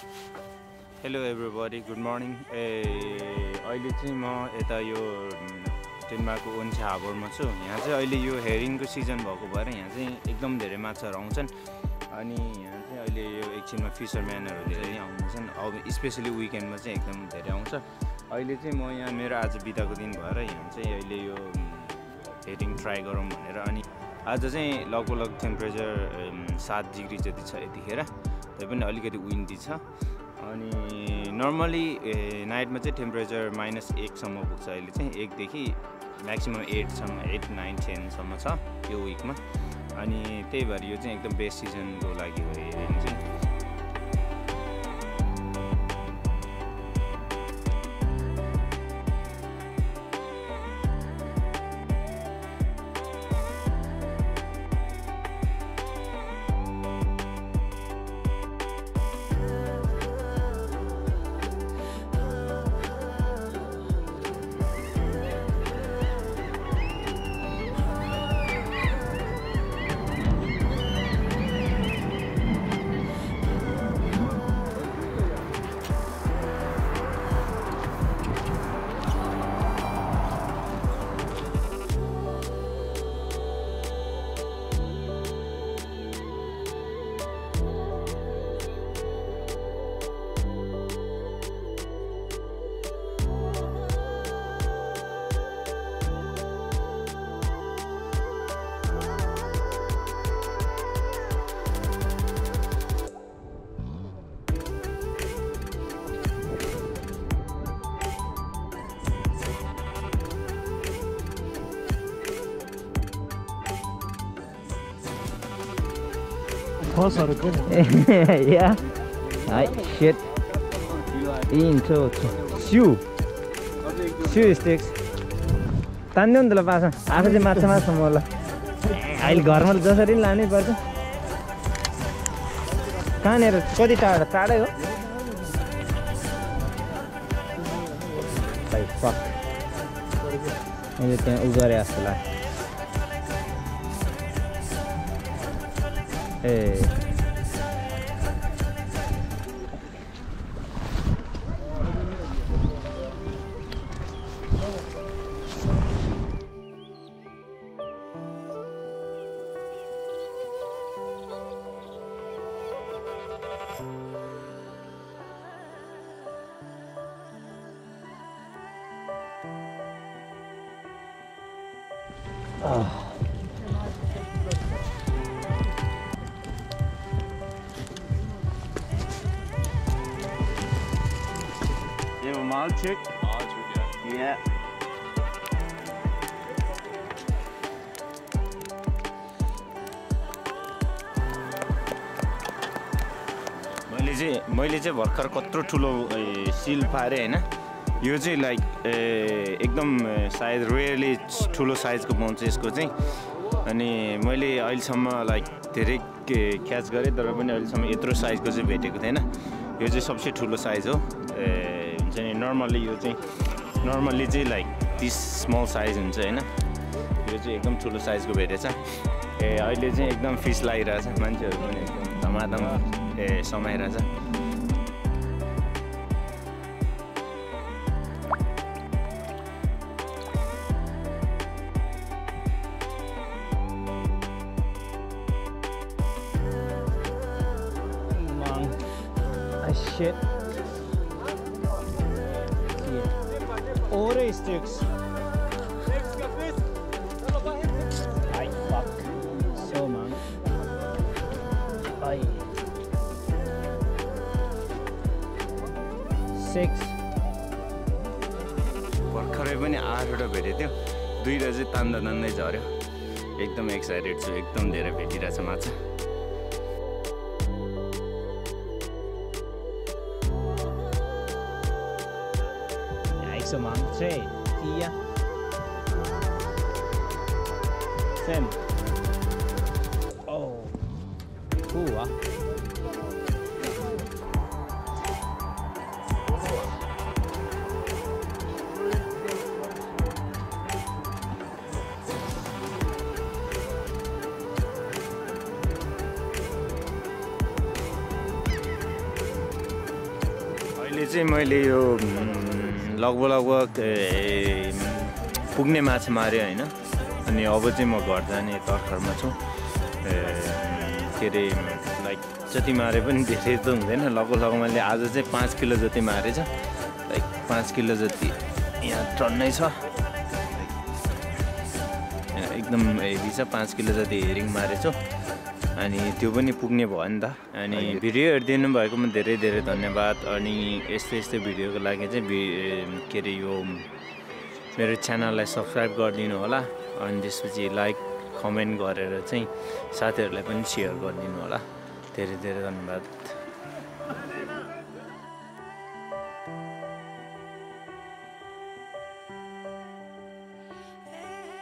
Hello everybody, good morning. अहिले चाहिँ म यता यो डेनमार्कको ओन्से हार्बरमा छु। यहाँ चाहिँ अहिले यो हेरिङको सिजन भएको भएर यहाँ चाहिँ एकदम धेरै माछाहरू आउँछन्। अनि यहाँ चाहिँ अहिले यो एकछिनमा फिसरम्यानहरू धेरै आउँछन्। अब स्पेशली विकेन्डमा चाहिँ एकदम धेरै आउँछ। अहिले चाहिँ म यहाँ मेरो आज बिताको दिन भएर यहाँ चाहिँ अहिले यो हेरिङ ट्राई गरौँ भनेर। अनि आज चाहिँ लगभग टेम्परेचर 7 डिग्री जति छ यतिखेर, तैपनि अलिकति विन्डी छ। अनि नर्मली नाइटमा चाहिँ टेम्परेचर -1 सम्म पुग्छ। अहिले चाहिँ 1 देखि म्याक्सिमम 8 सम्म 8, 9, 10 सम्म छ यो विकमा। अनि त्यही भएर यो चाहिँ एकदम बेस्ट सिजनको लागि हो हेरिङ चाहिँ। Yeah. Shit. Into shoe sticks. तान्दियो नि त ल पास आफू चाहिँ माछा मार्छ मलाई। अहिले घरमा जसरी लानै पर्छ। कहाँनिर कति टाढा टाढै हो? मैले त्यहाँ उ गरे जस्तो लाग्यो। You have a mild chick? Yeah. मैले चाहिँ भर्खर कत्रो ठुलो सिल पारेँ हैन। यो चाहिँ लाइक एकदम सायद रेयरली ठुलो साइजको पाउँछ यसको चाहिँ। अनि मैले अहिलेसम्म लाइक धेरै क्याच गरेँ, तर पनि अहिलेसम्म यत्रो साइजको चाहिँ भेटेको थिएन। यो चाहिँ सबसे ठुलो साइज हो। हुन्छ नि नर्मल्ली यो चाहिँ नर्मल्ली चाहिँ लाइक दिस स्मल साइज हुन्छ हैन। यो चाहिँ एकदम ठुलो साइजको भेटेछ। अहिले चाहिँ एकदम फिस लागिरहेछ, मान्छेहरू पनि एकदम धमाधम समाइरहेछ। Shit. Ore sticks. Ay, fuck. So man. Ay. 6. भर्खरै पनि 8वटा भेटेको थियो। 2टा चाहिँ तान्दै झऱ्यो। एकदम एक्साइटेड छु, एकदम धेरै भेटिरहेछ माछा। Så man 3, 10, 5. Oh, cool va? चाहिँ मैले यो लगभग पुग्ने माछा मारेँ होइन। अनि अब चाहिँ म घर जाने तर्खरमा छु। के अरे लाइक जति मारे पनि धेरै त हुँदैन। लगभग मैले आज चाहिँ 5 किलो जति मारेछ। लाइक 5 किलो जति यहाँ टन्नै छ। एकदम हेभी छ। 5 किलो जति हेरिङ मारेछु। अनि त्यो पनि पुग्ने भयो नि त। अनि भिडियो हेरिदिनु भएकोमा धेरै धेरै धन्यवाद। अनि यस्तै भिडियोको लागि चाहिँ के अरे यो मेरो च्यानललाई सब्सक्राइब गरिदिनु होला। अनि त्यसपछि लाइक कमेन्ट गरेर चाहिँ साथीहरूलाई पनि सेयर गरिदिनु होला। धेरै धेरै धन्यवाद।